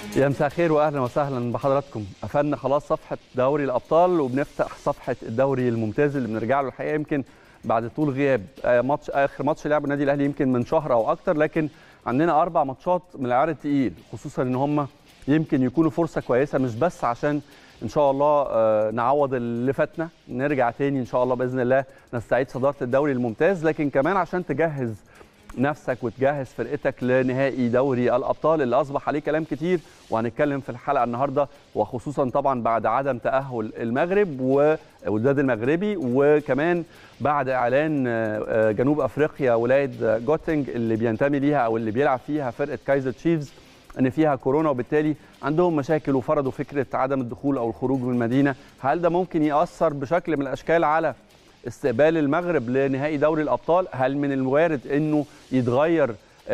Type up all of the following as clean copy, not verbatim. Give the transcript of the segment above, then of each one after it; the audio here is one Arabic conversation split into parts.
يا مساء الخير واهلا وسهلا بحضراتكم. قفلنا خلاص صفحه دوري الابطال وبنفتح صفحه الدوري الممتاز اللي بنرجع له الحقيقه يمكن بعد طول غياب. اخر ماتش لعبه النادي الاهلي يمكن من شهر او اكتر، لكن عندنا 4 ماتشات من العيار الثقيل، خصوصا ان هم يمكن يكونوا فرصه كويسه مش بس عشان ان شاء الله نعوض اللي فاتنا، نرجع تاني ان شاء الله باذن الله نستعيد صداره الدوري الممتاز، لكن كمان عشان تجهز نفسك وتجهز فرقتك لنهائي دوري الابطال اللي اصبح عليه كلام كتير، وهنتكلم في الحلقه النهارده، وخصوصا طبعا بعد عدم تاهل المغرب والوداد المغربي، وكمان بعد اعلان جنوب افريقيا ولايه جوتنج اللي بينتمي ليها او اللي بيلعب فيها فرقه كايزر تشيفز ان فيها كورونا، وبالتالي عندهم مشاكل وفرضوا فكره عدم الدخول او الخروج من المدينه. هل ده ممكن ياثر بشكل من الاشكال على استقبال المغرب لنهائي دوري الابطال؟ هل من الوارد انه يتغير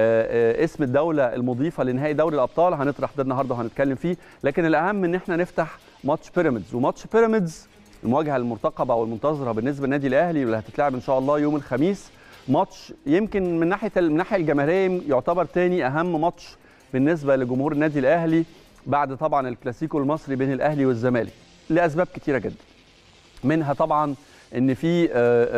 اسم الدوله المضيفه لنهائي دوري الابطال؟ هنطرح ده النهارده وهنتكلم فيه، لكن الاهم ان احنا نفتح ماتش بيراميدز. وماتش بيراميدز المواجهه المرتقبه او المنتظره بالنسبه للنادي الاهلي واللي هتتلعب ان شاء الله يوم الخميس، ماتش يمكن من الناحيه الجماهيريه يعتبر ثاني اهم ماتش بالنسبه لجمهور النادي الاهلي بعد طبعا الكلاسيكو المصري بين الاهلي والزمالك لاسباب كثيره جدا، منها طبعا ان في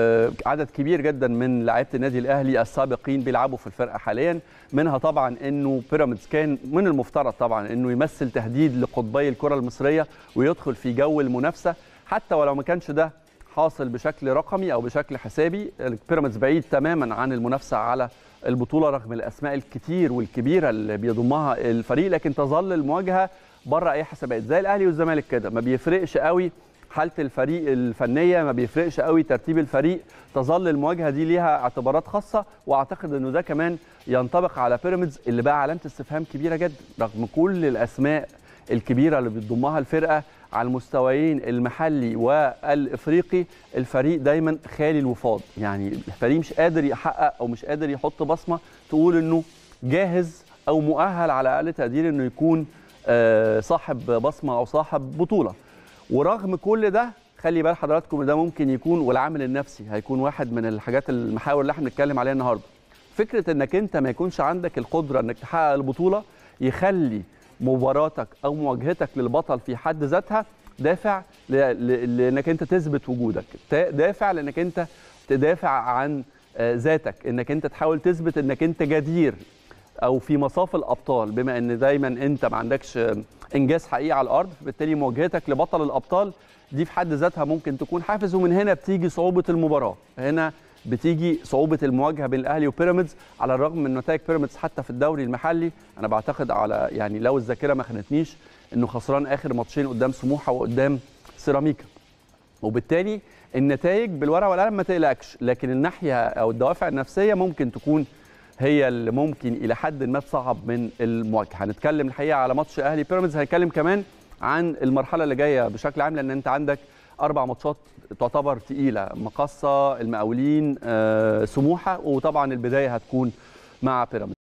عدد كبير جدا من لاعيبه النادي الاهلي السابقين بيلعبوا في الفرقه حاليا، منها طبعا انه بيراميدز كان من المفترض طبعا انه يمثل تهديد لقطبي الكره المصريه ويدخل في جو المنافسه، حتى ولو ما كانش ده حاصل بشكل رقمي او بشكل حسابي. بيراميدز بعيد تماما عن المنافسه على البطوله رغم الاسماء الكتير والكبيره اللي بيضمها الفريق، لكن تظل المواجهه بره اي حسابات، زي الاهلي والزمالك كده، ما بيفرقش قوي حاله الفريق الفنيه، ما بيفرقش قوي ترتيب الفريق، تظل المواجهه دي ليها اعتبارات خاصه، واعتقد انه ده كمان ينطبق على بيراميدز اللي بقى علامه استفهام كبيره جدا رغم كل الاسماء الكبيره اللي بتضمها الفرقه على المستويين المحلي والافريقي. الفريق دايما خالي الوفاض، يعني الفريق مش قادر يحقق او مش قادر يحط بصمه تقول انه جاهز او مؤهل على اقل تقدير انه يكون صاحب بصمه او صاحب بطوله. ورغم كل ده خلي بال حضراتكم ده ممكن يكون، والعامل النفسي هيكون واحد من الحاجات المحاور اللي احنا بنتكلم عليها النهارده. فكره انك انت ما يكونش عندك القدره انك تحقق البطوله يخلي مباراتك او مواجهتك للبطل في حد ذاتها دافع لانك انت تثبت وجودك، دافع لانك انت تدافع عن ذاتك، انك انت تحاول تثبت انك انت جدير او في مصاف الابطال، بما ان دايما انت ما عندكش انجاز حقيقي على الارض، فبالتالي مواجهتك لبطل الابطال دي في حد ذاتها ممكن تكون حافز. ومن هنا بتيجي صعوبه المباراه، هنا بتيجي صعوبه المواجهه بين الاهلي وبيراميدز، على الرغم من نتائج بيراميدز حتى في الدوري المحلي. انا بعتقد على يعني لو الذاكره ما خانتنيش انه خسران اخر ماتشين قدام سموحه وقدام سيراميكا، وبالتالي النتائج بالورقه والقلم ما تقلقش، لكن الناحيه او الدوافع النفسيه ممكن تكون هي اللي ممكن الى حد ما تصعب من المواجهه. هنتكلم الحقيقه على ماتش اهلي بيراميدز، هنتكلم كمان عن المرحله اللي جايه بشكل عام، لان انت عندك 4 ماتشات تعتبر ثقيله، مقصه، المقاولين، سموحه، وطبعا البدايه هتكون مع بيراميدز.